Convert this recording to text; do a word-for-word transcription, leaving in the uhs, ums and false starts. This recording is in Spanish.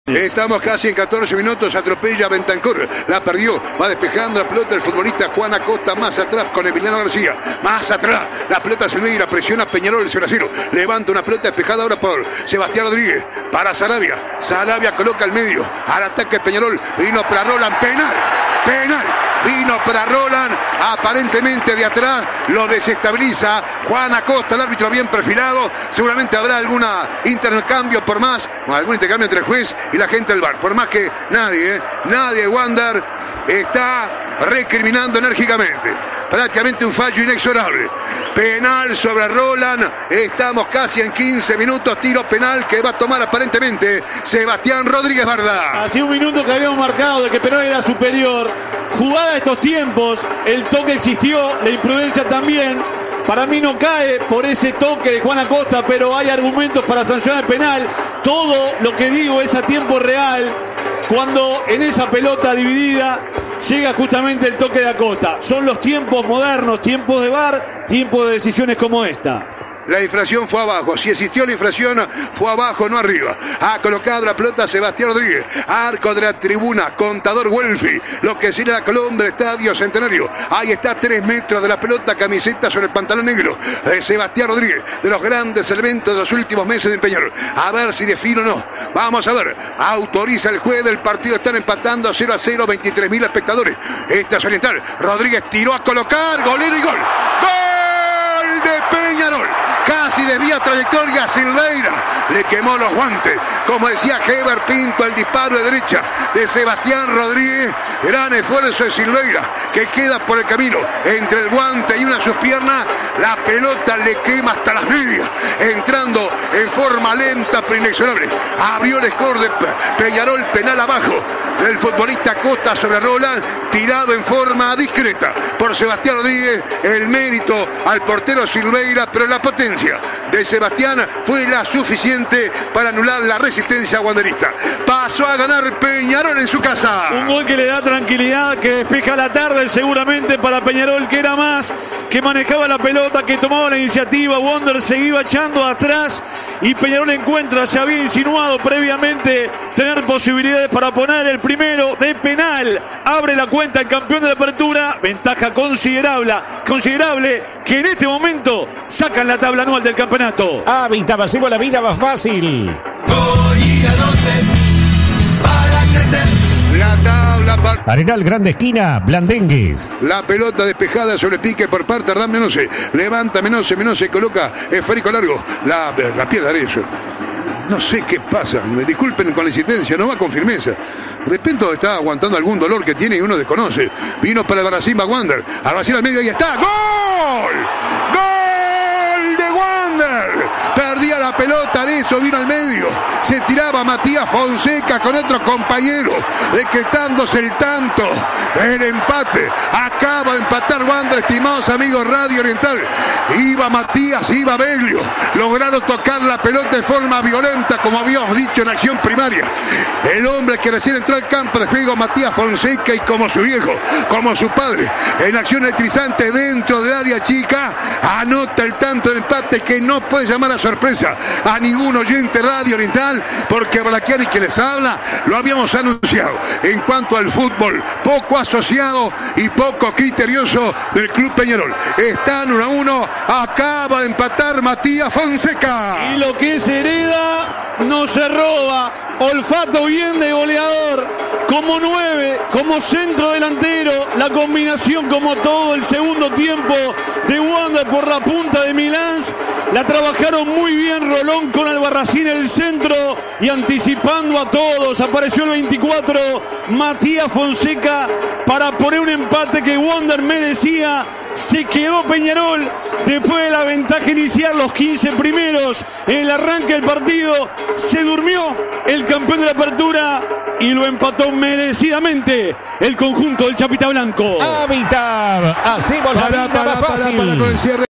Estamos casi en catorce minutos, atropella a Bentancur, la perdió, va despejando la pelota el futbolista Juan Acosta, más atrás con Emiliano García, más atrás, la pelota Silveira, presiona a Peñarol, el cero a cero, levanta una pelota despejada ahora por Sebastián Rodríguez, para Sarabia, Sarabia coloca al medio, al ataque Peñarol, vino para Roland, penal, penal, vino para Roland, aparentemente de atrás, lo desestabiliza Juan Acosta, el árbitro bien perfilado, seguramente habrá alguna intercambio por más, algún intercambio entre el juez y la gente del V A R, por más que nadie, ¿eh? nadie, Wander está recriminando enérgicamente, prácticamente un fallo inexorable, penal sobre Roland, estamos casi en quince minutos, tiro penal que va a tomar aparentemente Sebastián Rodríguez Bardá. Hace un minuto que habíamos marcado de que penal era superior, jugada de estos tiempos, el toque existió, la imprudencia también. Para mí no cae por ese toque de Juan Acosta, pero hay argumentos para sancionar el penal. Todo lo que digo es a tiempo real, cuando en esa pelota dividida llega justamente el toque de Acosta. Son los tiempos modernos, tiempos de V A R, tiempos de decisiones como esta. La infracción fue abajo, si existió la infracción fue abajo, no arriba. Ha colocado la pelota Sebastián Rodríguez, arco de la tribuna, contador Welfi, lo que sería la columna del Estadio Centenario. Ahí está, tres metros de la pelota, camiseta sobre el pantalón negro de Sebastián Rodríguez, de los grandes elementos de los últimos meses de Peñarol. A ver si define o no, vamos a ver, autoriza el juez del partido, están empatando cero a cero, veintitrés mil espectadores. Esta es oriental, Rodríguez tiró a colocar, golero y gol. ¡Gol de Peñarol! Casi desvía trayectoria Silveira, le quemó los guantes, como decía Heber Pinto, el disparo de derecha de Sebastián Rodríguez, gran esfuerzo de Silveira, que queda por el camino, entre el guante y una de sus piernas, la pelota le quema hasta las medias, entrando en forma lenta pero inexorable, abrió el score de Peñarol, penal abajo, del futbolista Acosta sobre Roland, tirado en forma discreta por Sebastián Rodríguez, el mérito al portero Silveira, pero la potencia de Sebastián fue la suficiente para anular la resistencia wanderista. Pasó a ganar Peñarol en su casa. Un gol que le da tranquilidad, que despeja la tarde seguramente para Peñarol, que era más, que manejaba la pelota, que tomaba la iniciativa. Wander se iba echando atrás y Peñarol encuentra, se había insinuado previamente tener posibilidades para poner el primero de penal. Abre la cuenta el campeón de la apertura, ventaja considerable, considerable que en este momento sacan la tabla anual del campeonato. Hábitat, hacemos la vida más fácil. Para crecer. La tabla para... Arenal Grande Esquina, Blandengues. La pelota despejada sobre pique por parte de Ram Menose. Levanta Menose, Menose coloca esférico largo. La, la piedra de eso. No sé qué pasa, me disculpen con la insistencia, no va con firmeza. De repente está aguantando algún dolor que tiene y uno desconoce. Vino para el Barracimba Wander. Al Brasil al medio, ahí está. ¡Gol! ¡Gol de Wander! Perdía la pelota, Arezzo vino al medio. Se tiraba Matías Fonseca con otro compañero, decretándose el tanto. El empate. Acaba de empatar Wander, estimados amigos Radio Oriental. Iba Matías, iba Beglio. Lograron tocar la pelota de forma violenta, como habíamos dicho en acción primaria. El hombre que recién entró al campo de juego, Matías Fonseca, y como su viejo, como su padre, en acción electrizante dentro del área chica, anota el tanto del empate que no puede llamar a sorpresa a ningún oyente Radio Oriental, porque Balaquiani, que les habla, lo habíamos anunciado. En cuanto al fútbol, poco asociado y poco criterioso del Club Peñarol. Están uno a uno, acaba de empatar Matías Fonseca. Y lo que es hereda no se roba. Olfato bien de goleador, como nueve, como centro delantero, la combinación como todo el segundo tiempo de Wander por la punta de Milán. La trabajaron muy bien Rolón con Albarracín en el centro y anticipando a todos. Apareció el veinticuatro, Matías Fonseca, para poner un empate que Wander merecía. Se quedó Peñarol después de la ventaja inicial, los quince primeros en el arranque del partido. Se durmió el campeón de la apertura y lo empató merecidamente el conjunto del Chapita Blanco. Hábitat, hacemos la vida más fácil.